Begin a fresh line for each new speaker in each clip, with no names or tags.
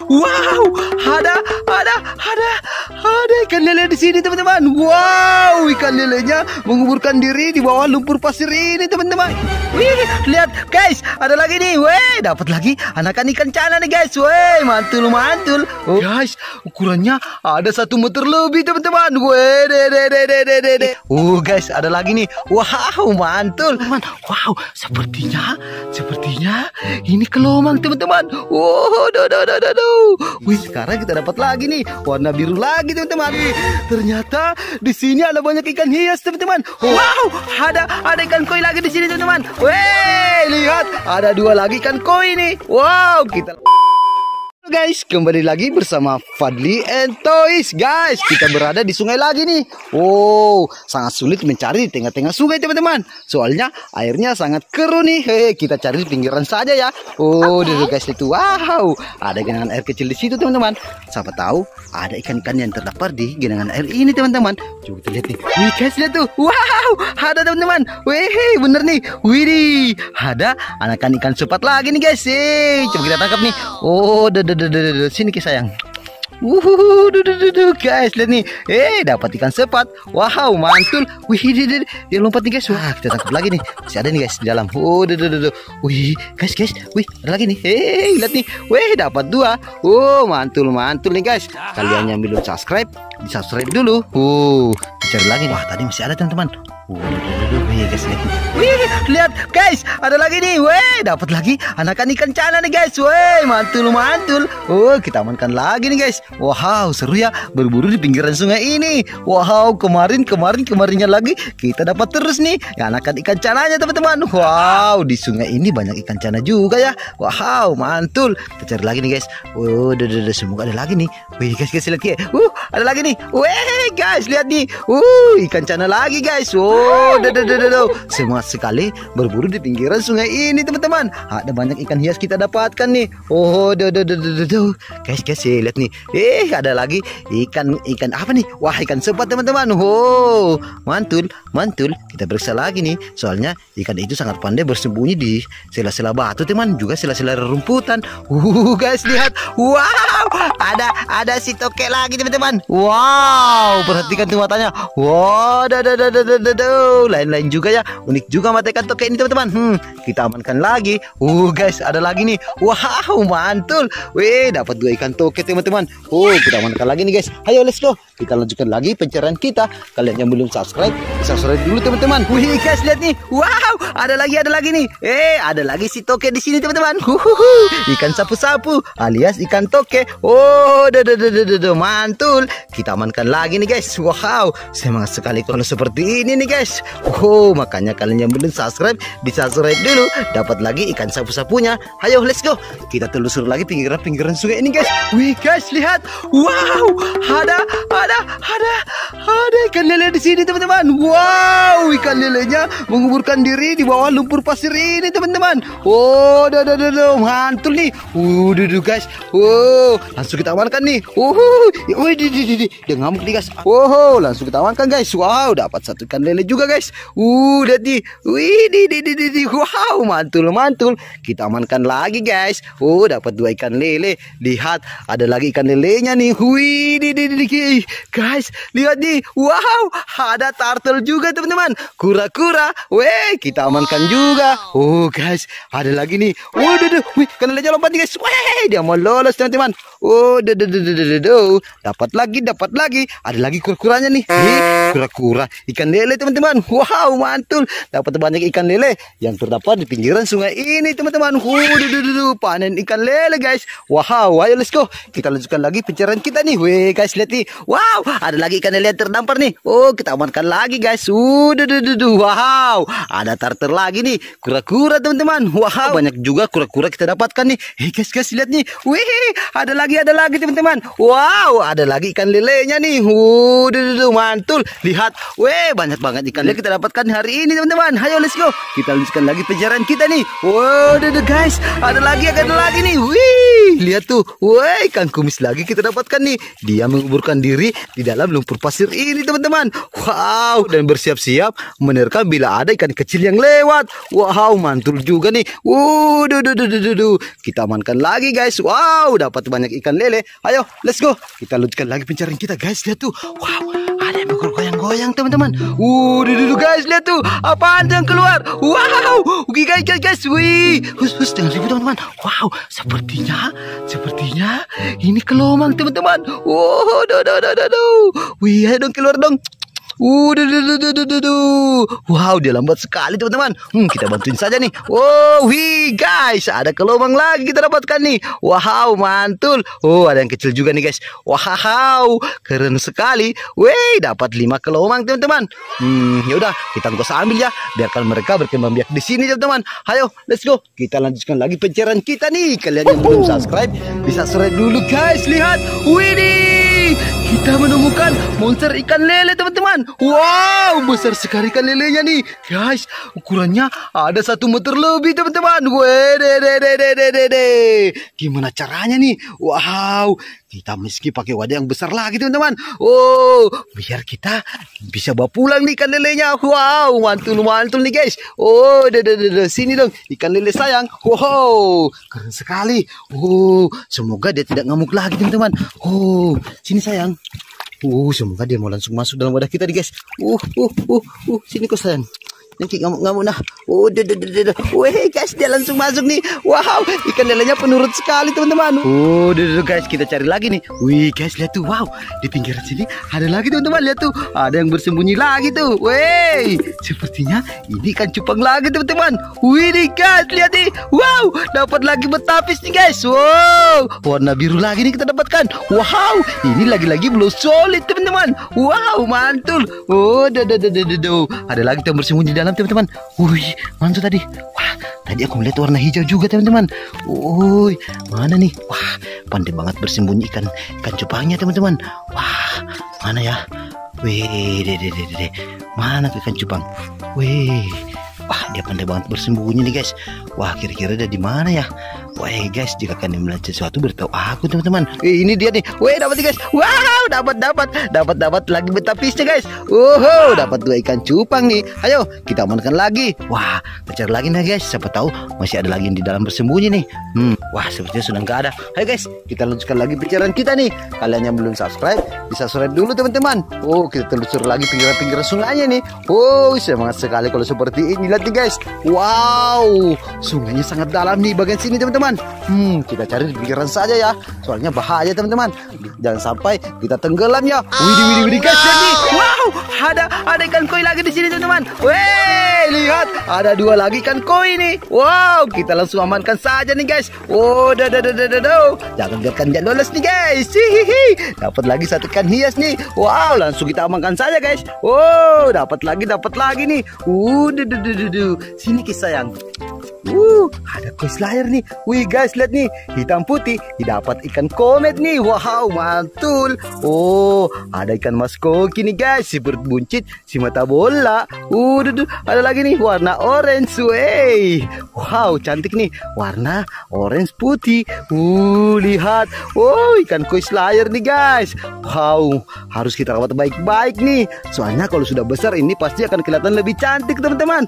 Wow, ada ikan lele di sini teman-teman. Wow, ikan lelenya menguburkan diri di bawah lumpur pasir ini teman-teman. Wih, lihat guys, ada lagi nih. Weh, dapat lagi anakan ikan cana nih guys. Weh, mantul. Oh, guys, ukurannya ada 1 meter lebih teman-teman. Weh, oh guys, ada lagi nih. Wow, mantul. Wow, sepertinya ini kelomang teman-teman. Oh, wih, sekarang kita dapat lagi nih warna biru lagi teman-teman. Ternyata di sini ada banyak ikan hias teman-teman. Wow, ada ikan koi lagi di sini teman-teman. Weh, lihat, ada 2 lagi ikan koi nih. Wow, kita guys, kembali lagi bersama Fadli and Toys. Guys, kita berada di sungai lagi nih. Oh, sangat sulit mencari di tengah-tengah sungai teman-teman. Soalnya airnya sangat keruh nih. Kita cari di pinggiran saja ya. Oh, dulu guys itu. Wow, ada genangan air kecil di situ teman-teman. Siapa tahu ada ikan-ikan yang terdapat di genangan air ini teman-teman. Coba kita lihat nih. Wih guys, lihat tuh. Wow, ada teman-teman. Wih, bener nih. Widih, ada anakan ikan sepat lagi nih guys. Coba kita tangkap nih. Oh, sini ke sayang. Guys, lihat nih. Dapat ikan sepat. Wow, mantul. Wih, dia lompat nih guys. Wah, kita tangkap lagi nih. Masih ada nih guys di dalam. Wih, guys. Wih, ada lagi nih. Lihat nih. Wih, dapat 2. Oh, mantul nih guys. Kalian yang belum subscribe, di-subscribe dulu. Cari lagi nih. Wah, tadi masih ada teman-teman. Wih, guys, lihat guys, ada lagi nih. Weh, dapat lagi anakan ikan cana nih guys. Weh, mantul. Oh, kita amankan lagi nih guys. Wow, seru ya berburu di pinggiran sungai ini. Wow, kemarinnya lagi kita dapat terus nih anakan ikan cananya teman-teman. Wow, di sungai ini banyak ikan cana juga ya. Wow, mantul. Kita cari lagi nih guys. Oh, semoga ada lagi nih. Wih, guys, lihat ya. Ada lagi nih. Weh, guys, lihat nih. Ikan cana lagi guys. Semangat sekali berburu di pinggiran sungai ini teman-teman. Ada banyak ikan hias kita dapatkan nih. Guys, lihat nih. Ada lagi ikan apa nih? Wah, ikan sepat teman-teman. Mantul. Kita periksa lagi nih. Soalnya ikan itu sangat pandai bersembunyi di sela-sela batu teman, juga sela-sela rerumputan. Guys, lihat. Wow, ada si tokek lagi teman-teman. Wow, perhatikan tuh matanya. Wow, lain-lain juga ya. Unik juga mata ikan tokek ini teman-teman. Kita amankan lagi. Guys, ada lagi nih. Wow, mantul. Wih, dapat 2 ikan tokek teman-teman. Kita amankan lagi nih guys. Ayo, let's go. Kita lanjutkan lagi pencarian kita. Kalian yang belum subscribe, subscribe dulu teman-teman. Wih, guys, lihat nih. Wow, ada lagi nih. Ada lagi si tokek di sini teman-teman. Ikan sapu-sapu alias ikan tokek. Mantul. Kita amankan lagi nih guys. Wow, semangat sekali kalau seperti ini nih guys. Makanya kalian yang belum subscribe, di-subscribe dulu. Dapat lagi ikan sapu-sapunya. Ayo, let's go. Kita telusur lagi pinggiran sungai ini guys. Wih, guys, lihat. Wow, ada ikan lele di sini teman-teman. Wow, ikan lelenya menguburkan diri di bawah lumpur pasir ini teman-teman. Mantul nih. Guys. Langsung kita amankan nih. Dia ngamuk nih guys. Langsung kita amankan guys. Wow, dapat 1 ikan lele juga guys. Lihat nih. Wow, mantul. Kita amankan lagi guys. Dapat 2 ikan lele. Lihat, ada lagi ikan lelenya nih. Guys, lihat nih. Wow, ada turtle juga teman-teman. Kura-kura. Weh, kita amankan juga. Guys, ada lagi nih. Wih, ikan lelenya lompat nih guys. Weh, dia mau lolos teman-teman. Dapat lagi. Ada lagi kura-kuranya nih. Kura-kura ikan lele teman-teman. Wow, mantul. Dapat banyak ikan lele yang terdapat di pinggiran sungai ini teman-teman. Panen ikan lele guys. Wow, ayo let's go. Kita lanjutkan lagi pencarian kita nih. Weh, guys, lihat nih. Wow, ada lagi ikan lele yang terdampar nih. Kita amankan lagi guys. Wow, ada turtle lagi nih. Kura-kura teman-teman. Wow, banyak juga kura-kura kita dapatkan nih. Guys, lihat nih. Wih, ada lagi teman-teman. Wow, ada lagi ikan lelenya nih. Mantul. Lihat. Weh, banyak banget ikan lele kita dapatkan hari ini teman-teman. Ayo let's go. Kita lanjutkan lagi pencarian kita nih. Wow, guys, ada lagi nih. Wih, lihat tuh. Woi, ikan kumis lagi kita dapatkan nih. Dia menguburkan diri di dalam lumpur pasir ini teman-teman. Wow, dan bersiap-siap menerkam bila ada ikan kecil yang lewat. Wow, mantul juga nih. Kita amankan lagi guys. Wow, dapat banyak ikan lele. Ayo, let's go. Kita lanjutkan lagi pencarian kita guys. Lihat tuh. Wow, ada yang bergoyang-goyang teman-teman. Guys, lihat tuh. Apaan yang keluar? Wow, oke guys. Wih, jangan ribut teman-teman. Wow, sepertinya ini kelomang teman-teman. Wow, wih, ayo dong keluar dong. Wow, dia lambat sekali teman-teman. Kita bantuin saja nih. Oh, wih guys, ada kelomang lagi kita dapatkan nih. Wow, mantul. Oh, ada yang kecil juga nih guys. Wow, keren sekali. Wih, dapat 5 kelomang teman-teman. Yaudah, kita nggak usah ambil ya. Biarkan mereka berkembang biak di sini teman-teman. Ayo, let's go. Kita lanjutkan lagi pencarian kita nih. Kalian yang belum subscribe bisa subscribe dulu guys. Lihat, wih, kita menemukan monster ikan lele teman-teman. Wow, besar sekali ikan lelenya nih guys. Ukurannya ada 1 meter lebih teman-teman. Gimana caranya nih? Wow, kita meski pakai wadah yang besar lagi teman-teman. Oh, biar kita bisa bawa pulang nih ikan lelenya. Wow, mantul nih guys. Oh, sini dong ikan lele sayang. Wow, keren sekali. Oh, semoga dia tidak ngamuk lagi teman-teman. Oh, sini sayang. Semoga dia mau langsung masuk dalam wadah kita nih guys. Sini kok sayang. Nanti ngamuk nah. Wih guys, dia langsung masuk nih. Wow, ikan lelenya penurut sekali teman-teman. Guys, kita cari lagi nih. Wih guys, lihat tuh. Wow, di pinggir sini ada lagi teman-teman. Lihat tuh, ada yang bersembunyi lagi tuh. Wih, sepertinya ini ikan cupang lagi teman-teman. Wih nih guys, lihat nih. Wow, dapat lagi betapis nih guys. Wow, warna biru lagi nih kita dapatkan. Wow, ini lagi-lagi belum solid teman-teman. Wow, mantul. Ada lagi yang bersembunyi di dalam teman-teman. Wih, mantul tadi. Wah, tadi aku melihat warna hijau juga teman-teman. Wih, mana nih? Wah, pandai banget bersembunyi ikan cupangnya teman-teman. Wah, mana ya? Wih, mana ikan cupang? Wih, wah, dia pandai banget bersembunyi nih guys. Wah, kira-kira ada di mana ya? Wah guys, jika kalian melihat sesuatu beritahu aku teman-teman. Ini dia nih. Wih, dapat nih guys. Wow, dapat lagi betapisnya guys. Dapat 2 ikan cupang nih. Ayo kita amankan lagi. Wah, kita cari lagi nih guys. Siapa tahu masih ada lagi yang di dalam bersembunyi nih. Wah, sepertinya sudah nggak ada. Ayo guys, kita lanjutkan lagi pencarian kita nih. Kalian yang belum subscribe bisa subscribe dulu teman-teman. Kita telusur lagi pinggiran-pinggiran sungainya nih. Semangat sekali kalau seperti ini. Lihat nih guys. Wow, sungainya sangat dalam nih bagian sini teman-teman. Kita cari di pinggiran saja ya. Soalnya bahaya teman-teman. Jangan sampai kita tenggelam ya. Widih guys, nih. Wow, ada ikan koi lagi di sini teman-teman. Weh, lihat, ada 2 lagi ikan koi nih. Wow, kita langsung amankan saja nih guys. Jangan biarkan dia lolos nih guys. Dapat lagi 1 ikan hias nih. Wow, langsung kita amankan saja guys. Dapat lagi nih. Sini kisah sayang. Ada koi slayer nih. Wih guys, lihat nih, hitam putih. Dapat ikan komet nih. Wow, mantul. Ada ikan mas koki nih guys, si berbuncit, si mata bola. Ada lagi nih warna orange. Wow, cantik nih, warna orange putih. Lihat. Ikan koi slayer nih guys. Wow, harus kita rawat baik-baik nih. Soalnya kalau sudah besar ini pasti akan kelihatan lebih cantik teman-teman.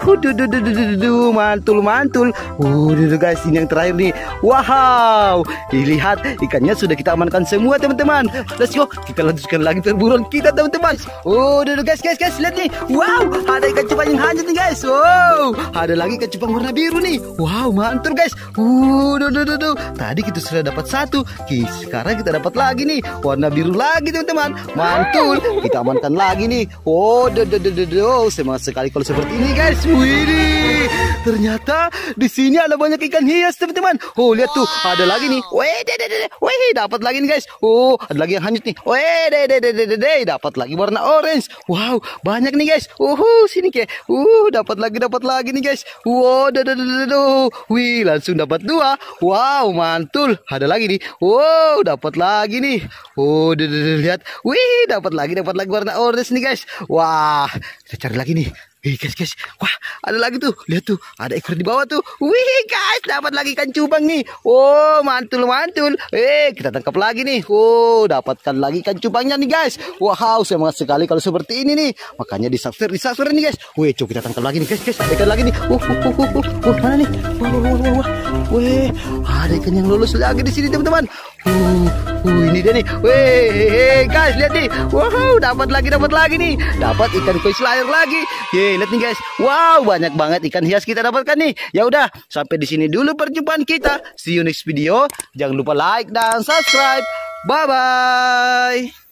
Mantul. Guys, ini yang terakhir nih. Wow, lihat, ikannya sudah kita amankan semua teman-teman. Let's go, kita lanjutkan lagi perburuan kita teman-teman. Guys, lihat nih. Wow, ada ikan cupang yang hanyut nih guys. Wow, ada lagi ikan cupang warna biru nih. Wow, mantul guys. Tadi kita sudah dapat 1. Sekarang kita dapat lagi nih warna biru lagi teman-teman. Mantul, kita amankan lagi nih. Semangat sekali kalau seperti ini guys. Widih, ternyata di sini ada banyak ikan hias teman-teman. Lihat tuh, ada lagi nih. Dapat lagi nih guys. Ada lagi yang hanyut nih. Dapat lagi warna orange. Wow, banyak nih guys. Sini ke. Dapat lagi nih guys. Wih, langsung dapat 2. Wow, mantul. Ada lagi nih. Dapat lagi nih. Lihat. Wih, dapat lagi warna orange nih guys. Wah, kita cari lagi nih. Guys. Wah, ada lagi tuh. Lihat tuh, ada ekor di bawah tuh. Wih, guys, dapat lagi ikan cupang nih. Oh, mantul. Kita tangkap lagi nih. Oh, dapatkan lagi ikan cupangnya nih, guys. Wow, semangat sekali kalau seperti ini nih. Makanya di-subscribe nih, guys. Wih, coba kita tangkap lagi nih, guys. Ada ikan lagi nih. Mana nih? Wah. Wih, ada ikan yang lulus lagi di sini, teman-teman. Ini dia nih. Wih, guys, lihat nih. Wow, dapat lagi nih. Dapat ikan koi slayer lagi. Lihat nih, guys. Wow, banyak banget ikan hias kita dapatkan nih. Ya udah, sampai di sini dulu perjumpaan kita. See you next video. Jangan lupa like dan subscribe. Bye bye.